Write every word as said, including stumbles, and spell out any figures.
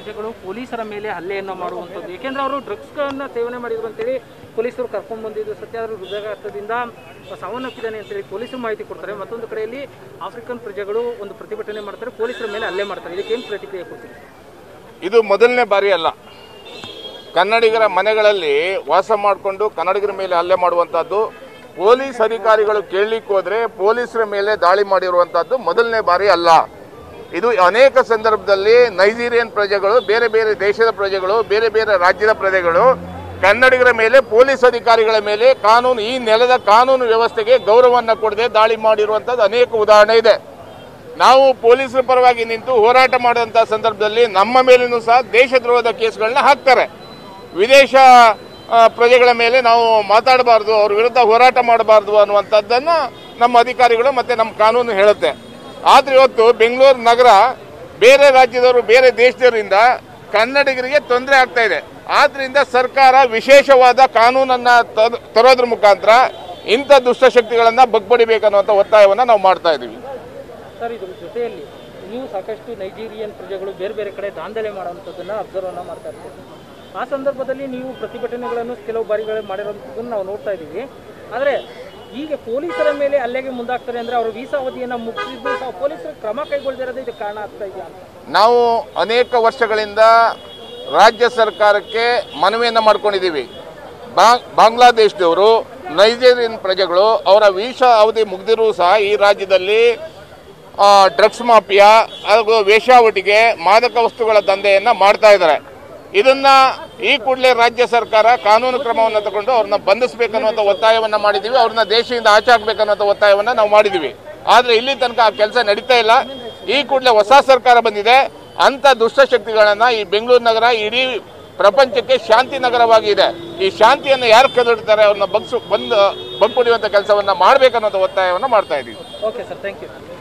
ಪ್ರಜೆಗಳು ಪೊಲೀಸರ ಮೇಲೆ ಹಲ್ಲೆಯನ್ನು ಮಾಡುವಂಥದ್ದು, ಏಕೆಂದರೆ ಅವರು ಡ್ರಗ್ಸ್ಗಳನ್ನು ಸೇವನೆ ಮಾಡಿದ್ರು ಅಂತೇಳಿ ಪೊಲೀಸರು ಕರ್ಕೊಂಡು ಬಂದಿದ್ದು ಸತ್ಯ, ಆದರೂ ಹೃದಯಾಘಾತದಿಂದ ಸಾವನ್ನಪ್ಪಿದ್ದಾನೆ ಅಂತೇಳಿ ಪೊಲೀಸರು ಮಾಹಿತಿ ಕೊಡ್ತಾರೆ. ಮತ್ತೊಂದು ಕಡೆಯಲ್ಲಿ ಆಫ್ರಿಕನ್ ಪ್ರಜೆಗಳು ಒಂದು ಪ್ರತಿಭಟನೆ ಮಾಡ್ತಾರೆ, ಪೊಲೀಸರ ಮೇಲೆ ಹಲ್ಲೆ ಮಾಡ್ತಾರೆ. ಇದಕ್ಕೇನು ಪ್ರತಿಕ್ರಿಯೆ ಕೊಡ್ತೀವಿ? ಇದು ಮೊದಲನೇ ಬಾರಿ ಅಲ್ಲ. ಕನ್ನಡಿಗರ ಮನೆಗಳಲ್ಲಿ ವಾಸ ಮಾಡಿಕೊಂಡು ಕನ್ನಡಿಗರ ಮೇಲೆ ಹಲ್ಲೆ ಮಾಡುವಂಥದ್ದು, ಪೊಲೀಸ್ ಅಧಿಕಾರಿಗಳು ಕೇಳಲಿಕ್ಕೆ ಹೋದರೆ ಪೊಲೀಸರ ಮೇಲೆ ದಾಳಿ ಮಾಡಿರುವಂಥದ್ದು ಮೊದಲನೇ ಬಾರಿ ಅಲ್ಲ. ಇದು ಅನೇಕ ಸಂದರ್ಭದಲ್ಲಿ ನೈಜೀರಿಯನ್ ಪ್ರಜೆಗಳು, ಬೇರೆ ಬೇರೆ ದೇಶದ ಪ್ರಜೆಗಳು, ಬೇರೆ ಬೇರೆ ರಾಜ್ಯದ ಪ್ರಜೆಗಳು ಕನ್ನಡಿಗರ ಮೇಲೆ, ಪೊಲೀಸ್ ಅಧಿಕಾರಿಗಳ ಮೇಲೆ ಕಾನೂನು, ಈ ನೆಲದ ಕಾನೂನು ವ್ಯವಸ್ಥೆಗೆ ಗೌರವವನ್ನು ಕೊಡದೆ ದಾಳಿ ಮಾಡಿರುವಂಥದ್ದು ಅನೇಕ ಉದಾಹರಣೆ ಇದೆ. ನಾವು ಪೊಲೀಸರ ಪರವಾಗಿ ನಿಂತು ಹೋರಾಟ ಮಾಡುವಂಥ ಸಂದರ್ಭದಲ್ಲಿ ನಮ್ಮ ಮೇಲೂ ಸಹ ದೇಶದ್ರೋಹದ ಕೇಸ್ಗಳನ್ನ ಹಾಕ್ತಾರೆ. ವಿದೇಶ ಪ್ರಜೆಗಳ ಮೇಲೆ ನಾವು ಮಾತಾಡಬಾರ್ದು, ಅವ್ರ ವಿರುದ್ಧ ಹೋರಾಟ ಮಾಡಬಾರ್ದು ಅನ್ನುವಂಥದ್ದನ್ನು ನಮ್ಮ ಅಧಿಕಾರಿಗಳು ಮತ್ತು ನಮ್ಮ ಕಾನೂನು ಹೇಳುತ್ತೆ. ಆದರೆ ಇವತ್ತು ಬೆಂಗಳೂರು ನಗರ ಬೇರೆ ರಾಜ್ಯದವರು, ಬೇರೆ ದೇಶದವರಿಂದ ಕನ್ನಡಿಗರಿಗೆ ತೊಂದರೆ ಆಗ್ತಾ ಇದೆ. ಆದ್ದರಿಂದ ಸರ್ಕಾರ ವಿಶೇಷವಾದ ಕಾನೂನನ್ನು ತರೋದ್ರ ಮುಖಾಂತರ ಇಂಥ ದುಷ್ಟಶಕ್ತಿಗಳನ್ನು ಬಗ್ಬಡಿಬೇಕನ್ನುವಂಥ ಒತ್ತಾಯವನ್ನು ನಾವು ಮಾಡ್ತಾ ಇದ್ದೀವಿ. ಸರ್, ಇದ್ರ ಜೊತೆಯಲ್ಲಿ ನೀವು ಸಾಕಷ್ಟು ನೈಜೀರಿಯನ್ ಪ್ರಜೆಗಳು ಬೇರೆ ಬೇರೆ ಕಡೆ ದಾಂಧಲೆ ಮಾಡುವಂಥದ್ದನ್ನು ಅಬ್ಸರ್ವ್ ಮಾಡ್ತಾ ಇರ್ತೀವಿ. ಆ ಸಂದರ್ಭದಲ್ಲಿ ನೀವು ಪ್ರತಿಭಟನೆಗಳನ್ನು ಕೆಲವು ಬಾರಿಗಳು ಮಾಡಿರೋಂಥದ್ದನ್ನು ನಾವು ನೋಡ್ತಾ ಇದ್ದೀವಿ. ಆದರೆ ಈಗ ಪೊಲೀಸರ ಮೇಲೆ ಹಲ್ಲೆಗೆ ಮುಂದಾಗ್ತಾರೆ ಅಂದರೆ ಅವರು ವೀಸಾ ಅವಧಿಯನ್ನು ಮುಗಿಸಿದ್ದು ಸಹ ಪೊಲೀಸರು ಕ್ರಮ ಕೈಗೊಳ್ಳದಿರೋದು ಇದಕ್ಕೆ ಕಾರಣ ಆಗ್ತಾ ಇದೆಯಾ ಅಂತ ನಾವು ಅನೇಕ ವರ್ಷಗಳಿಂದ ರಾಜ್ಯ ಸರ್ಕಾರಕ್ಕೆ ಮನವಿಯನ್ನು ಮಾಡ್ಕೊಂಡಿದ್ದೀವಿ. ಬಾಂಗ್ಲಾದೇಶದವರು, ನೈಜೀರಿಯನ್ ಪ್ರಜೆಗಳು ಅವರ ವೀಸಾ ಅವಧಿ ಮುಗಿದಿರೂ ಸಹ ಈ ರಾಜ್ಯದಲ್ಲಿ ಡ್ರಗ್ಸ್ ಮಾಫಿಯಾ ಹಾಗೂ ವೇಶ್ಯಾವಟಿಕೆ, ಮಾದಕ ವಸ್ತುಗಳ ದಂಧೆಯನ್ನು ಮಾಡ್ತಾ ಇದ್ದಾರೆ. ಇದನ್ನ ಈ ಕೂಡಲೇ ರಾಜ್ಯ ಸರ್ಕಾರ ಕಾನೂನು ಕ್ರಮವನ್ನು ತಗೊಂಡು ಅವ್ರನ್ನ ಬಂಧಿಸಬೇಕನ್ನುವಂಥ ಒತ್ತಾಯವನ್ನು ಮಾಡಿದ್ದೀವಿ. ಅವ್ರನ್ನ ದೇಶದಿಂದ ಆಚೆ ಹಾಕಬೇಕನ್ನುವಂಥ ಒತ್ತಾಯವನ್ನು ನಾವು ಮಾಡಿದ್ದೀವಿ. ಆದರೆ ಇಲ್ಲಿ ತನಕ ಆ ಕೆಲಸ ನಡೀತಾ ಇಲ್ಲ. ಈ ಕೂಡಲೇ ಹೊಸ ಸರ್ಕಾರ ಬಂದಿದೆ. ಅಂಥ ದುಷ್ಟಶಕ್ತಿಗಳನ್ನು ಈ ಬೆಂಗಳೂರು ನಗರ ಇಡೀ ಪ್ರಪಂಚಕ್ಕೆ ಶಾಂತಿ ನಗರವಾಗಿದೆ. ಈ ಶಾಂತಿಯನ್ನು ಯಾರು ಕದಡ್ತಾರೆ ಅವ್ರನ್ನ ಬಗ್ಸು ಬಂದು ಬಗ್ಪೊಡೆಯುವಂಥ ಕೆಲಸವನ್ನು ಮಾಡಬೇಕನ್ನುವಂಥ ಒತ್ತಾಯವನ್ನು ಮಾಡ್ತಾ ಇದ್ದೀವಿ. Okay sir, thank you.